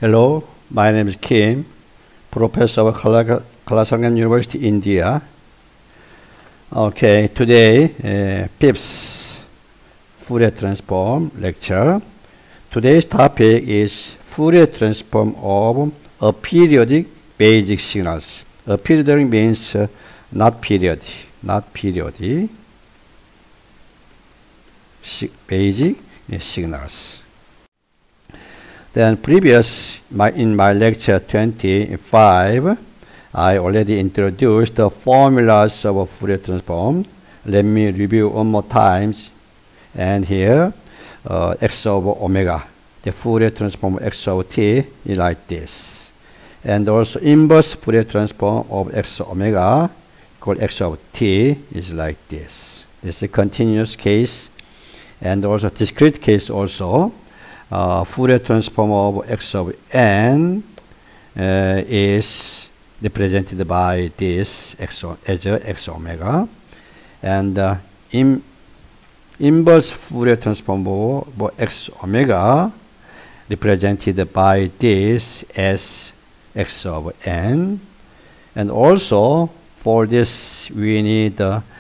Hello, my name is Kim, professor of Kalasangan University, India. Okay, today, fifth Fourier transform lecture. Today's topic is Fourier transform of a periodic basic signals. A periodic means not period, basic signals. Then in my lecture 25, I already introduced the formulas of a Fourier transform. Let me review one more times. And here, x over omega, the Fourier transform of x over t is like this. And also inverse Fourier transform of x omega called x over t is like this. This is a continuous case. And also discrete case also. Fourier transform of x of n is represented by this as x omega, and inverse Fourier transform of x omega represented by this as x of n. And also for this we need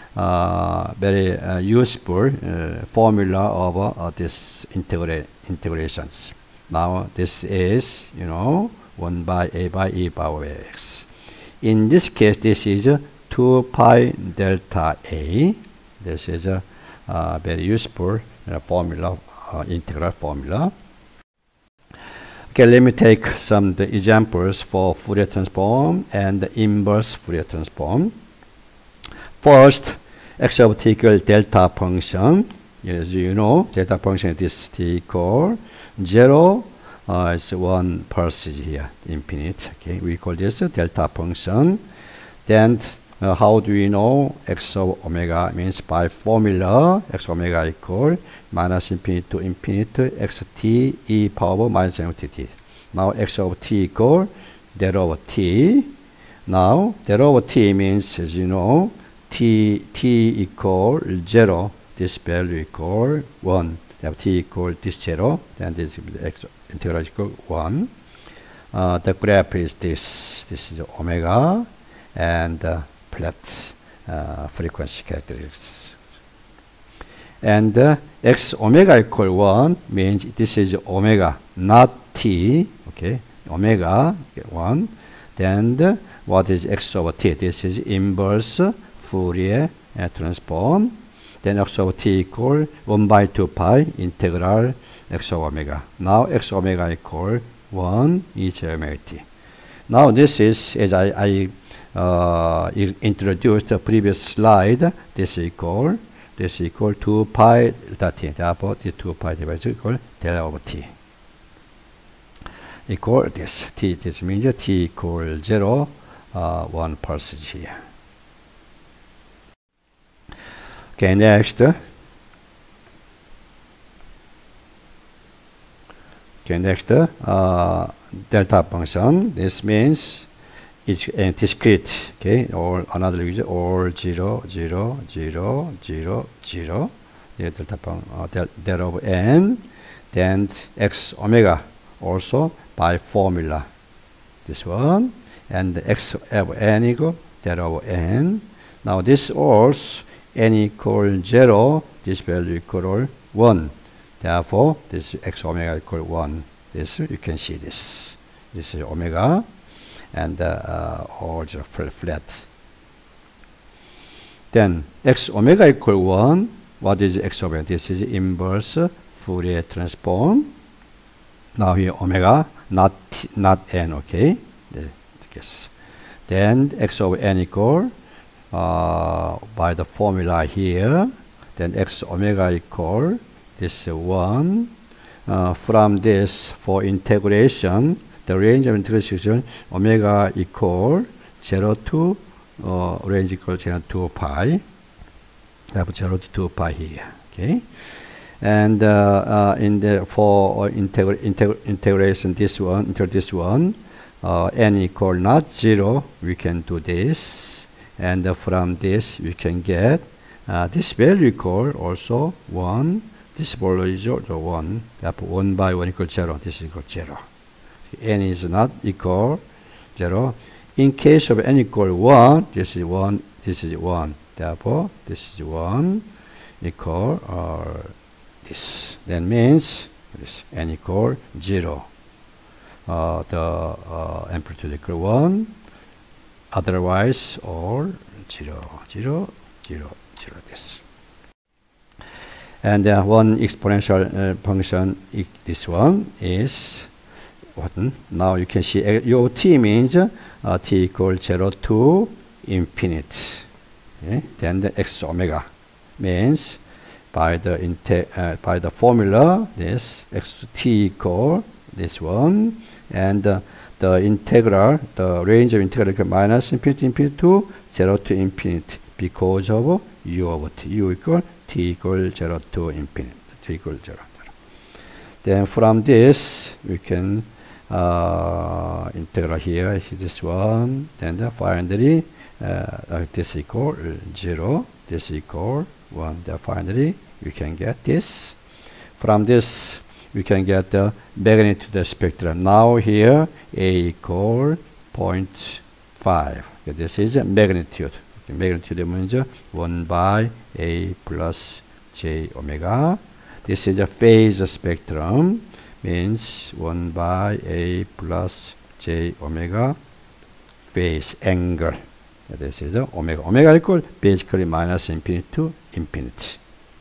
very useful formula of this integrations. Now this is 1 by a by e power x. In this case, this is 2 pi delta a. This is a very useful formula, integral formula. Okay, let me take some examples for Fourier transform and the inverse Fourier transform. First, x of t equal delta function. As you know, delta function is t equal 0. It's 1 pulses here, infinite. Okay, we call this a delta function. Then, how do we know x of omega? Means by formula, x omega equal minus infinity to infinity xt e power minus t. Now, x of t equal del over t. Now, del over t means, as you know, t equal 0. This value equal 1. Then t equal this 0. Then this x integral equal 1. The graph is this. This is omega and flat frequency characteristics. And x omega equal 1 means this is omega, not t. Okay, omega 1. Then what is x over t? This is inverse Fourier transform. Then x over t equal 1 by 2 pi integral x over omega. Now x omega equal 1 e j omega t. Now this is, as I introduced the previous slide, this equal 2 pi delta t. Therefore, this 2 pi divided equal delta over t. Equal this. T, this means t equal 0, 1 pulses here. Okay, next. Delta function. This means it's discrete. Okay, or another reason, or 0, 0, 0, 0, 0. The delta function del over n. Then x omega also by formula. This one, and the x over n equal del over n. Now this also n equal 0, this value equal 1. Therefore, this x omega equal 1. This, you can see this. This is omega, and all flat. Then, x omega equal 1. What is x omega? This is inverse Fourier transform. Now here omega, not n, okay? Yes. Then, x over n equal by the formula here, then x omega equal this 1. From this, for integration, the range of integration omega equal 0 to range equal 0 to 2 pi. Therefore 0 to 2 pi here. Okay, and for integration this one into this one, n equal not 0, we can do this. And from this we can get this value equal also 1. This value is also 1. Therefore 1 by 1 equals 0. This is equal 0. n is not equal 0. In case of n equal 1, this is 1, this is 1. Therefore, this is 1 equal this. That means this n equal 0. The amplitude equal 1. Otherwise, all 0, 0, 0, 0 this. And one exponential function, this one is what? Now you can see u of t means t equals 0 to infinite. Okay? Then the x omega means by the formula this x to t equal this one, and the integral, the range of integral minus infinity to 0 to infinity because of u of t. U equal t equal 0 to infinity. T equal 0. Then from this we can integral here this one. Then finally this equal 0. This equal 1. Then finally we can get this. From this we can get the magnitude of the spectrum. Now here a equal 0.5. Okay, this is a magnitude. Okay, magnitude means 1 by a plus j omega. This is a phase spectrum, means 1 by a plus j omega phase angle. This is a omega. Omega equal basically minus infinity to infinity.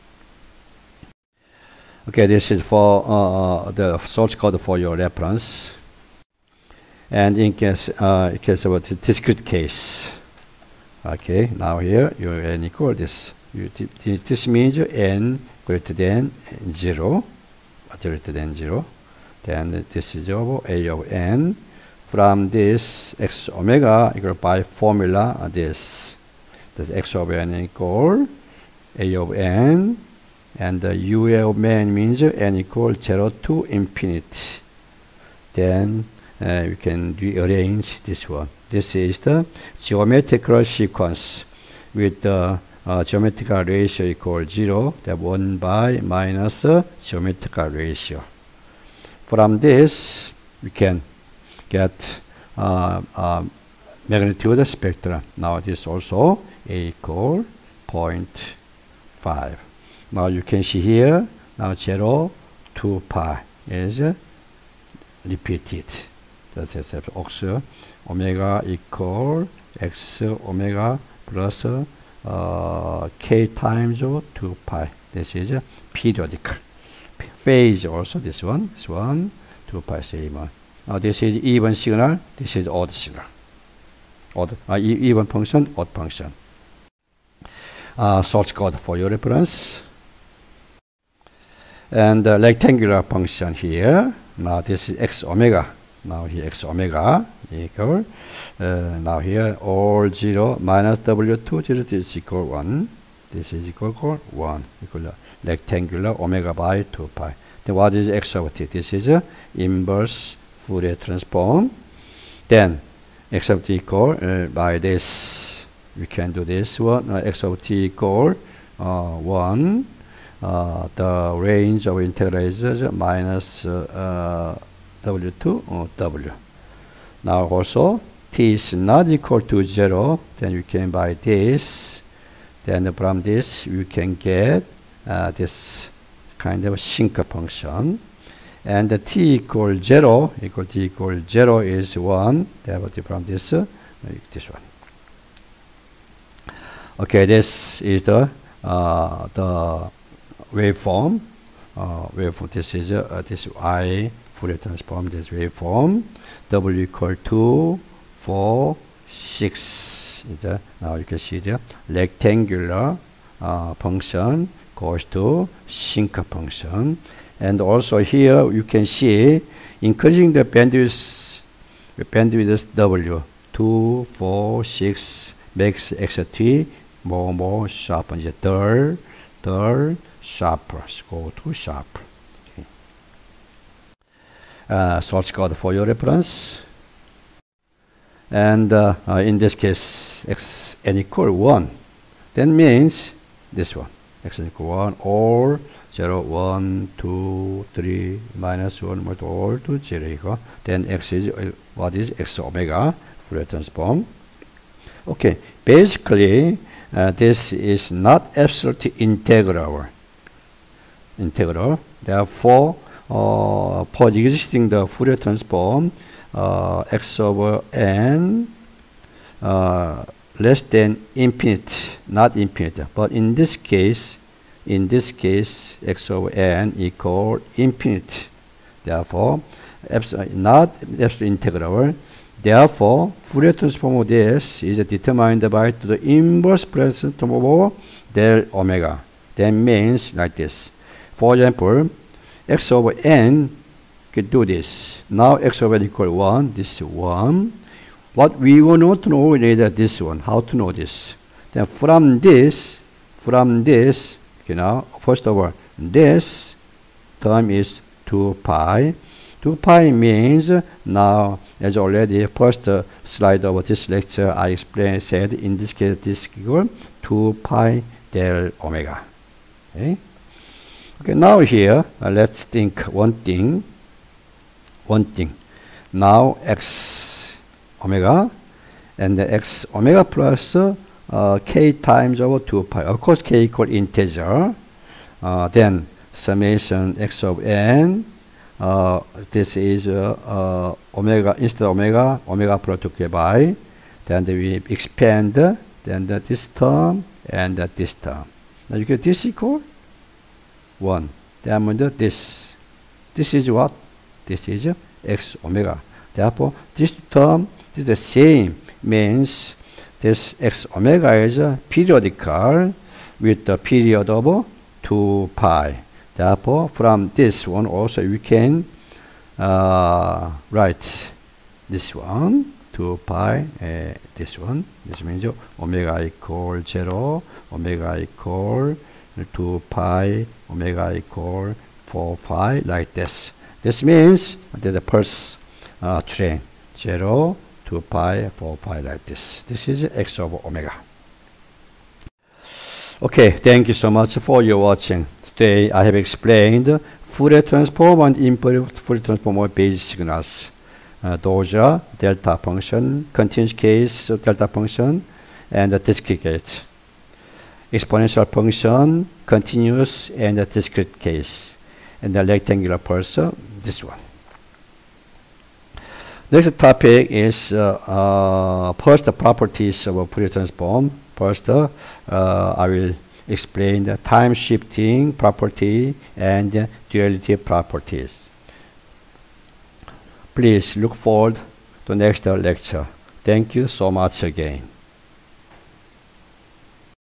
Okay, this is for the source code for your reference. And in case of a discrete case, okay, now here you n equal this. This means n greater than 0, greater than 0. Then this is over a of n. From this x omega equal by formula this x of n equal a of n. And the u of n means n equal 0 to infinity. Then we can rearrange this one. This is the geometrical sequence with the geometrical ratio equal 0. That 1 by minus geometrical ratio. From this we can get magnitude spectrum. Now this also a equal 0.5. Now you can see here, now 0 to pi is repeated. That's it. X omega equal x omega plus k times 2 pi. This is periodical. Phase also this one, 2 pi same one. Now this is even signal, this is odd signal. Even function, odd function. Source code for your reference. And the rectangular function here. Now this is x omega. Now here x omega equal. Now here all 0 minus w2 0 is equal 1. This is equal 1. Equal rectangular omega by 2 pi. Then what is x of t? This is a inverse Fourier transform. Then x of t equal by this. We can do this one. X of t equal 1. The range of integral is minus w2 w. Now also t is not equal to 0. Then we can by this. Then from this we can get this kind of sink function. And the t equal 0 t equal 0 is 1. Therefore from this one. Okay, this is the waveform. This is this I Fourier transform. This waveform. W equal to 4, 6. Now you can see the rectangular function goes to sink function. And also here you can see increasing the bandwidth W 2, 4, 6 makes xt more sharp. Dull, sharper. Go to sharp. Okay. Source code for your reference. And in this case, xn equal 1. That means this one. Xn equal 1 or 0, 1, 2, 3, minus 1, all to 0 equal. Then x is, what is x omega, Fourier transform. Okay, basically, this is not absolutely integral. Therefore, for existing the Fourier transform, x over n less than infinite, not infinite, but in this case, x over n equal infinite. Therefore, not absolutely integral. Therefore, Fourier transform of this is determined by the inverse Fourier transform of del omega. That means like this. For example, x over n can do this. Now x over n equal 1. This is 1. What we want to know is this one. How to know this? Then from this, you know, first of all, this term is 2 pi. 2 pi means now, as already first slide of this lecture I said in this case this equal 2 pi del omega. Okay. Okay, now here let's think one thing. Now x omega and the x omega plus k times over 2 pi. Of course, k equal integer. Then summation x of n. This is omega, instead of omega plus 2k by. Then we expand then this term and this term. Now you get this equal 1. Then this is what? This is x omega. Therefore, this term is the same. Means this x omega is periodical with the period of 2 pi. Therefore, from this one also we can write this one 2 pi. This one. This means omega equal 0, omega equal 2 pi, omega equal 4 pi, like this. This means that the pulse train 0, 2 pi, 4 pi, like this. This is x over omega. Okay, thank you so much for your watching. Today I have explained Fourier transform and inverse Fourier transform of Bayes signals. Those are delta function, continuous case delta function, and the discrete case. Exponential function, continuous and the discrete case. And the rectangular pulse, this one. Next topic is first the properties of a Fourier transform. First, I will explain the time shifting property and duality properties. Please look forward to next lecture. Thank you so much again.